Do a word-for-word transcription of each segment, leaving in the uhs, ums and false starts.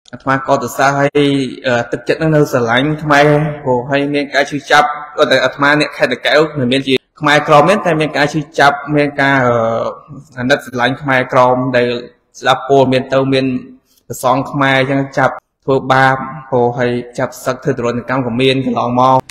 mà có từ xa hay thực chất nó nơi sở lánh thay hồ hay nên cái chữ chấp có thể mà nên khai được kéo người miền gì mai crom hết thay miền cái chữ chấp miền ca ở đất sở lánh mai crom đây là po miền tây miền song mai chẳng chấp thua ba hồ hay chấp sắc thư rồi cam của miền cái lòng mò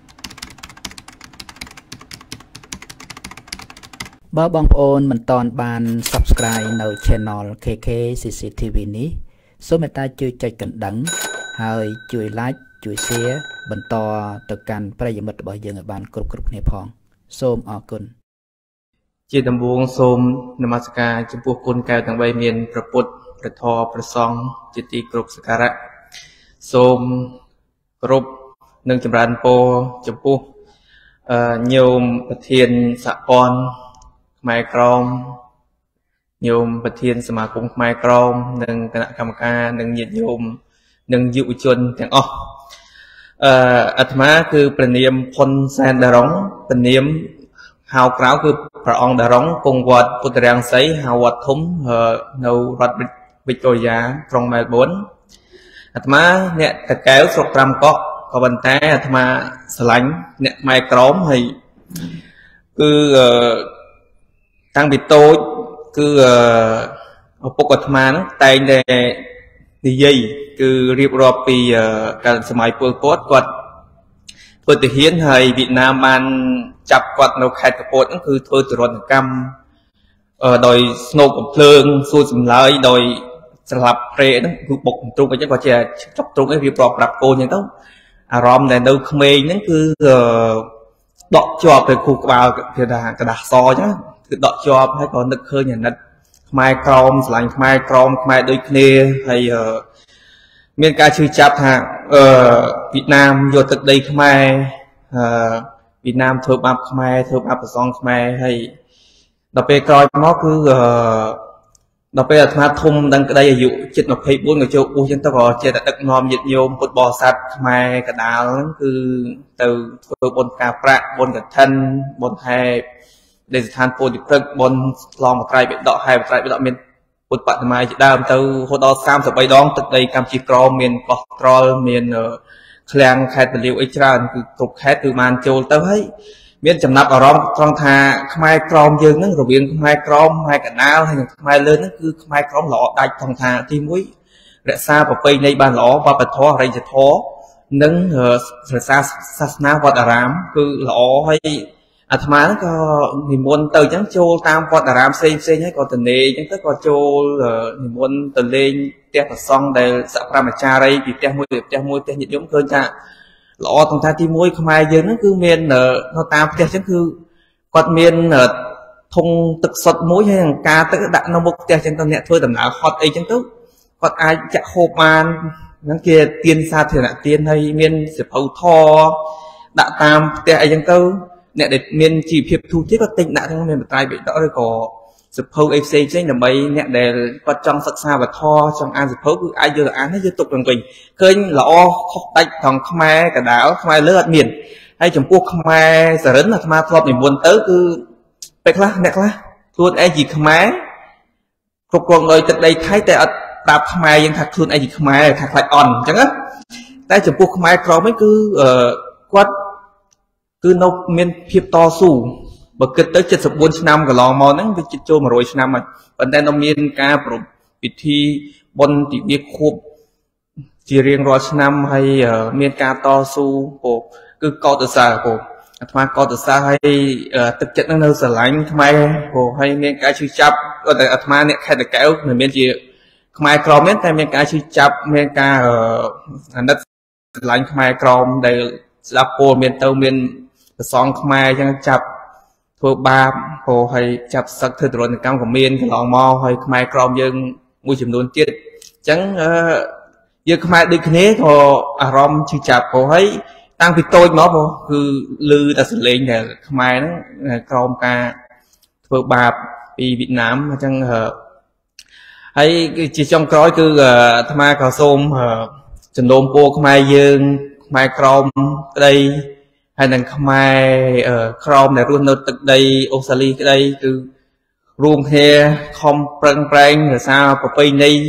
bà bong ôn mình toàn bàn subscribeនៅ channel ca ca xê xê tê vê នេះ សូមមេត្តាជួយចុចកណ្ដឹងហើយជួយ like ជួយ share បន្តទៅកាន់ប្រិយមិត្តរបស់យើងឲ្យបានគ្រប់គ្រប់គ្នាផងសូមអរគុណជាដំបូងសូមនមស្ការចំពោះគុណកែវទាំងបីមានព្រះពុទ្ធព្រះធម៌ព្រះសង្ឃជាទីគោរពសក្ការៈសូមគោរពនិងចម្រើនពរចំពោះញោមប្រធានសហព័ន្ធខ្មែរក្រមញោមប្រធានសមាគមខ្មែរក្រមនិងគណៈកម្មការនិងញាតិញោមនិងយុវជនទាំងអស់អឺអាត្មាគឺព្រះនាមផុនសែនដារុងព្រះនាមហៅក្រៅគឺព្រះអង្គដារុងគង់វត្តពុទ្ធរាំងសីហៅវត្តធំនៅរដ្ឋវិកតូរីយ៉ាក្រុងមែលប៊នអាត្មាអ្នកតកែវស្រុកត្រាំកក់ក៏ប៉ុន្តែអាត្មាស្រឡាញ់អ្នកខ្មែរក្រមហើយគឺតាំងពីតូចគឺឪពុកអាត្មាហ្នឹងតែងតែនិយាយគឺរៀបរាប់ពីកាលសម័យពលពតគាត់ធ្វើទាហានហើយវៀតណាមបានចាប់គាត់នៅខេត្តកពតហ្នឹងគឺធ្វើទរណកម្មដោយស្នូកកំភ្លើងសួរចម្លើយដោយស្លាប់ព្រែហ្នឹងគឺបុកទ្រុងអញ្ចឹងគាត់ជាចុកទ្រុងឯងរៀបរាប់ប្រាប់កូនអញ្ចឹងទៅអារម្មណ៍ដែលនៅក្មេងហ្នឹងគឺដកជាប់ទៅគូក្បាលគេថាกระดาษសអញ្ចឹងគឺដកជាប់ហើយក៏នឹកឃើញអាណិតខ្មែរក្រមស្រឡាញ់ខ្មែរក្រមខ្មែរដូចគ្នាហើយមានការជឿចាប់ថាអឺវៀតណាមយកទឹកដីខ្មែរអឺវៀតណាមធ្វើបាបខ្មែរធ្វើបាបប្រសងខ្មែរហើយដល់ពេលក្រោយមកគឺអឺដល់ពេលអាត្មាធំដឹងក្តីអាយុជិតยี่สิบสี่ក៏ចូលបួសចឹងទៅក៏ចេះតែដឹកនាំញាតិញោមពុទ្ធបរិស័ទខ្មែរកដាលហ្នឹងគឺទៅធ្វើបុណ្យការប្រាក់បុណ្យកឋិនបុណ្យហែដែលស្ថានពោធិព្រឹកបុណ្យឆ្លងបត្រៃបិដកហែបត្រៃបិដកមានពុទ្ធបដិមាជាដើមទៅហូតដល់សាមសិបបីដងទឹកដីកម្ពុជាក្រមមានកោះត្រល់មានឃ្លាំងខេត្តពលាវអីច្រើនគឺគ្រប់ខេត្តគឺបានចូលទៅហើយមានចំណាប់អារម្មណ៍ត្រង់ថាខ្មែរក្រមយើងហ្នឹងរវាងខ្មែរក្រមខ្មែរកណ្ដាលហើយនិងខ្មែរលើហ្នឹងគឺខ្មែរក្រមល្អដាច់ត្រង់ថាទីមួយរក្សាប្រពៃណីបានល្អវប្បធម៌អរិយធម៌និងរក្សាសាសនាវត្តអារាមគឺល្អហើយអាត្មាក៏និមន្តទៅអញ្ចឹងចូលតាមវត្តអារាមផ្សេងផ្សេងហើយក៏ទៅលេងអញ្ចឹងទៅក៏ចូលនិមន្តទៅលេងផ្ទះប្រសង់ដែលសក្រាមចារីពីផ្ទះមួយទៅផ្ទះមួយផ្ទះញាតិញោមឃើញថាល្អត្រង់ថាទីមួយខ្មែរយើងហ្នឹងគឺមាននៅតាមផ្ទះអញ្ចឹងគឺគាត់មានធុងទឹកសុទ្ធមួយហើយអង្ការទឹកដាក់នៅមុខផ្ទះអញ្ចឹងទៅអ្នកធ្វើដំណើរហត់អីអញ្ចឹងទៅគាត់អាចចាក់ហូបបានហ្នឹងគេទានសាធារណទានហើយមានសិភៅធដាក់តាមផ្ទះអីអញ្ចឹងទៅអ្នកដែលមានជីវភាពទូទៅក៏ទិញដាក់ក្នុងមានបត្រៃបិដកឬក៏សិភៅអីផ្សេងផ្សេងដើម្បីអ្នកដែលគាត់ចង់សិក្សាវត្ថុចង់អានសិភៅគឺអាចយកទៅអានហើយយកទុកទៅវិញឃើញល្អខុសដាច់ត្រង់ខ្មែរកដាលខ្មែរលើអត់មានហើយចំពោះខ្មែរសរិនអាត្មាធ្លាប់និមន្តទៅគឺពេលខ្លះអ្នកខ្លះខ្លួនឯងជាខ្មែរគ្រប់គ្រងដោយទឹកដីថៃតែអត់ប្រាប់ខ្មែរយើងថាខ្លួនឯងជាខ្មែរថាខ្លាចអន់អញ្ចឹងណាតែចំពោះខ្មែរក្រមវិញគឺគាត់គឺនៅមានភាពតស៊ូបើគិតទៅ七十四ឆ្នាំកន្លងមកហ្នឹងវាជិតចូលmột trămឆ្នាំហើយប៉ុន្តែនៅមានការប្រពៃពិធីបុណ្យទិវាខួបជារៀងរាល់ឆ្នាំហើយមានការតស៊ូពោគឺកោតសរពោអាត្មាកោតសរហើយទឹកចិត្តនឹងនៅស្រឡាញ់ខ្មែរពោហើយមានការជឿចាប់តែអាត្មាអ្នកខេត្តតាកែវមិនមានជាខ្មែរក្រមទេតែមានការជឿចាប់មានការអាណិតស្រឡាញ់ខ្មែរក្រមដែលស្ដាប់ពោលមានទៅមានប្រសងខ្មែរអញ្ចឹងចាប់ធ្វើបាបពោហើយចាប់សឹកធ្វើទរណកម្មក៏មានកន្លងមកហើយខ្មែរក្រមយើងមួយចំនួនទៀតអញ្ចឹងយើងខ្មែរដូចគ្នាក៏អារម្មណ៍ជឿចាប់ពោហើយតាំងពីតូចមកពោគឺឮតែសលេងដែលខ្មែរហ្នឹងក្រមការធ្វើបាបពីវៀតណាមអញ្ចឹងហើយជាចុងក្រោយគឺអាត្មាក៏សូមចំនួនពោខ្មែរយើងខ្មែរក្រមក្តីហើយនឹងខ្មែរក្រមដែលរស់នៅទឹកដីអូស្ត្រាលីក្តីគឺរួមគ្នាខំប្រឹងប្រែងរក្សាប្រពៃណីប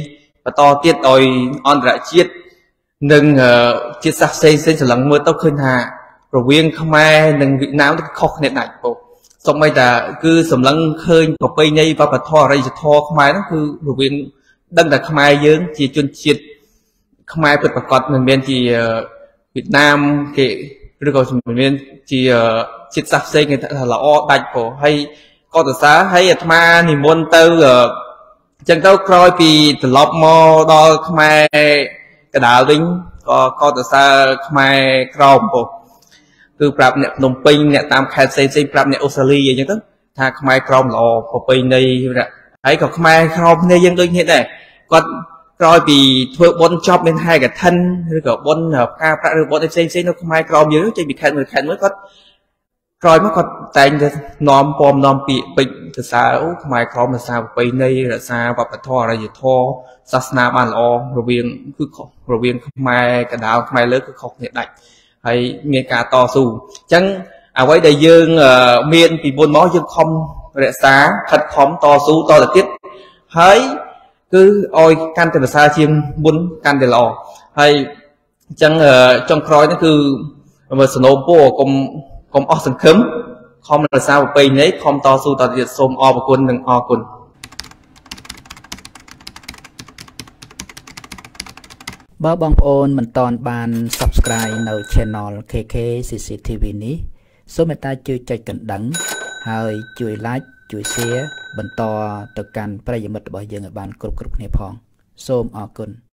và to tiết đòi on lại chiết nâng chiết sắc xây xây trở lắng mưa tóc khơi hà rồi viên không ai nâng Việt Nam nó khóc nét này bộ xong bây giờ cứ sầm lắng khơi có bay nhây và bà thò đây thò không ai nó cứ rồi viên đăng là không ai dướng chỉ chuyên chiết không ai bật bật cọt mình bên thì Việt Nam kệ rồi còn mình bên thì chiết sắc xây người ta là o đạch của hay có từ xá hay mà thì môn tư chân tao coi vì từ lọp mò đo không ai cái đạo lính có có từ xa không ai crom bộ từ prap nè nông pin nè tam khai xây xây prap nè Australia vậy chứ tha không ai crom lò của pin đây ấy còn không ai crom này dân tôi như thế này còn coi vì thôi bốn job bên hai cái thân rồi có bốn hợp ca rồi bốn xây xây nó không ai crom dưới chỉ bị khai người khai mới có rồi mới có tay nòm bom nòm bị bệnh từ xa không ai crom là sao pin đây là sao và phải thò ra gì thò sát na bàn o rồi viên cứ rồi viên không ai cái đạo không ai lớn cứ khóc hiện đại hay nghe cả to su chẳng à với đây dương miền thì buôn mó dương không rẻ xá thật khóm to su to là tiết hỡi cứ ôi can từ xa chiêm buôn can từ lò hay chẳng trong khói nó cứ mà snowball cùng cùng o sừng khấm không là sao pin đấy không to su to tiết xôm o một quân đừng o quân បើបងប្អូនមិនទាន់បាន subscribe នៅ channel เค เค ซี ซี ที วี នេះសូមមេត្តាជួយចុចកណ្ដឹងហើយជួយ like ជួយ share បន្តទៅកាន់ប្រិយមិត្តរបស់យើងឲ្យបានគ្រប់គ្រប់គ្នាផងសូមអរគុណ